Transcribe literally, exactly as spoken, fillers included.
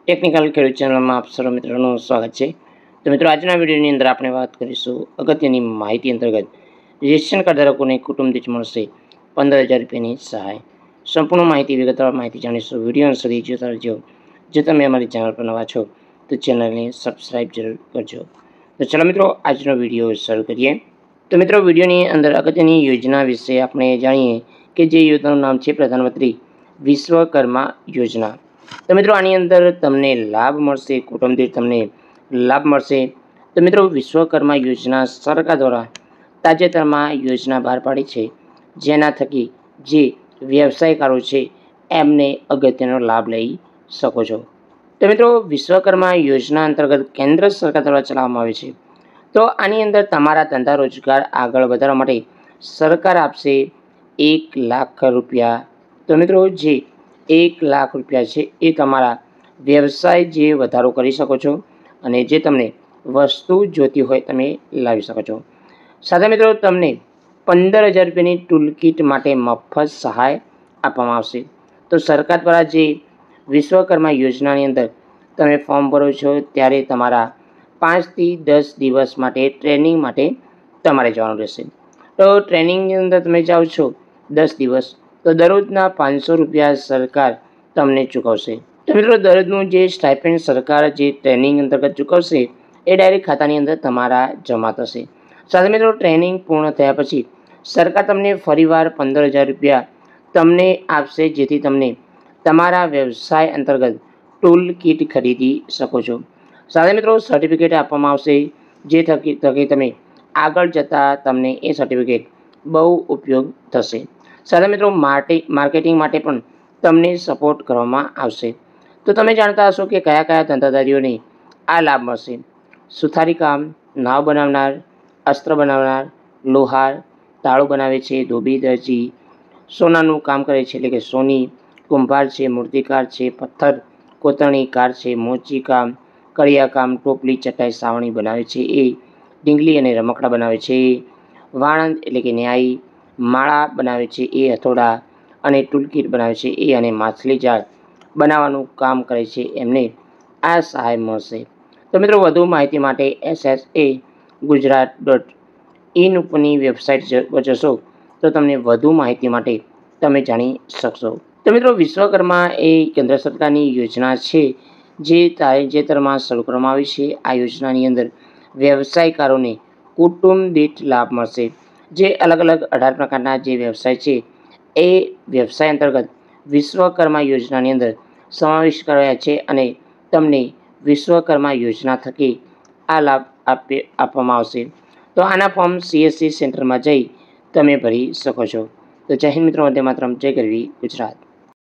Technical ખેડૂત ચેનલમાં આપ સર્વ મિત્રોનું સ્વાગત છે। તો મિત્રો આજના વિડીયોની અંદર આપણે વાત કરીશું અગત્યની માહિતી અંતર્ગત રેશન કાર્ડ ધારકોને કુટુંબ દીઠ મળશે પંદર હજાર રૂપિયાની સહાય। સંપૂર્ણ માહિતી વિગતવાર માહિતી જાણીશું। વિડીયો સુધી જોતા રહેજો। જો તમે અમારી ચેનલ પર નવા છો તો ચેનલને સબસ્ક્રાઈબ જરૂર કરજો। તો ચાલો મિત્રો આજનો વિડીયો શરૂ કરીએ। તો મિત્રો વિડીયોની અંદર અગત્યની યોજના વિશે આપણે જાણીએ કે જે યોજનાનું નામ છે પ્રધાનમંત્રી વિશ્વકર્મા યોજના। તો મિત્રો આની અંદર તમને લાભ મળશે, કુટુંબ દીઠ તમને લાભ મળશે। તો મિત્રો વિશ્વકર્મા યોજના સરકાર દ્વારા તાજેતરમાં યોજના બહાર પાડી છે, જેના થકી જે વ્યવસાયકારો છે એમને અગત્યનો લાભ લઈ શકો છો। તો મિત્રો વિશ્વકર્મા યોજના અંતર્ગત કેન્દ્ર સરકાર દ્વારા ચલાવવામાં આવે છે। તો આની અંદર તમારા ધંધા રોજગાર આગળ વધારવા માટે સરકાર આપશે એક લાખ રૂપિયા। તો મિત્રો જે એક લાખ રૂપિયા છે એ તમારા વ્યવસાય જે વધારો કરી શકો છો અને જે તમને વસ્તુ જોતી હોય તમે લાવી શકો છો। સાથે મિત્રો તમને પંદર હજાર રૂપિયાની ટૂલ કિટ માટે મફત સહાય આપવામાં આવશે। તો સરકાર દ્વારા જે વિશ્વકર્મા યોજનાની અંદર તમે ફોર્મ ભરો છો ત્યારે તમારા પાંચથી દસ દિવસ માટે ટ્રેનિંગ માટે તમારે જવાનું રહેશે। તો ટ્રેનિંગની અંદર તમે જાઓ છો દસ દિવસ તો દરરોજના પાંચસો રૂપિયા સરકાર તમને ચૂકવશે। તો મિત્રો દરરોજનું જે સ્ટાઇપેન્ડ સરકાર જે ટ્રેનિંગ અંતર્ગત ચૂકવશે એ ડાયરેક્ટ ખાતાની અંદર તમારા જમા થશે। સાથે મિત્રો ટ્રેનિંગ પૂર્ણ થયા પછી સરકાર તમને ફરીવાર પંદર હજાર રૂપિયા તમને આપશે, જેથી તમને તમારા વ્યવસાય અંતર્ગત ટૂલ કિટ ખરીદી શકો છો। સાથે મિત્રો સર્ટિફિકેટ આપવામાં આવશે, જે થકી થકી તમે આગળ જતાં તમને એ સર્ટિફિકેટ બહુ ઉપયોગ થશે। સાથે મિત્રો માર્કેટિંગ માટે પણ તમને સપોર્ટ કરવામાં આવશે। તો તમે જાણતા હશો કે કયા કયા ધંધાદારીઓને આ લાભ મળશે। સુથારી કામ, નાવ બનાવનાર, અસ્ત્ર બનાવનાર, લોહાર, તાળું બનાવે છે, ધોબી દરજી, સોનાનું કામ કરે છે એટલે કે સોની, કુંભાર છે, મૂર્તિકાર છે, પથ્થર કોતરણીકાર છે, મોચી કામ, કડિયા કામ, ટોપલી, ચટાઈ, સાવણી બનાવે છે એ, ઢીંગલી અને રમકડા બનાવે છે એ, વાણંદ એટલે કે ન્યાયી, માળા બનાવે છે એ, હથોડા અને ટૂલકીટ બનાવે છે એ, અને માછલી જાળ બનાવવાનું કામ કરે છે એમને આ સહાય મળશે। તો મિત્રો વધુ માહિતી માટે S S A Gujarat dot in ઉપરની વેબસાઇટ પર જશો તો તમને વધુ માહિતી માટે તમે જાણી શકશો। તો મિત્રો વિશ્વકર્મા એ કેન્દ્ર સરકારની યોજના છે જે તાજેતરમાં શરૂ કરવામાં આવી છે। આ યોજનાની અંદર વ્યવસાયકારોને કુટુંબ દીઠ લાભ મળશે। જે અલગ અલગ અઢાર પ્રકારના જે વ્યવસાય છે એ વ્યવસાય અંતર્ગત વિશ્વકર્મા યોજનાની અંદર સમાવેશ કરાયા છે અને તમને વિશ્વકર્મા યોજના થકી આ લાભ આપે આપવામાં આવશે। તો આના ફોર્મ સીએસસી સેન્ટરમાં જઈ તમે ભરી શકો છો। તો જય હિન્દ મિત્રો, વંદે માતરમ, જય ગરવી ગુજરાત।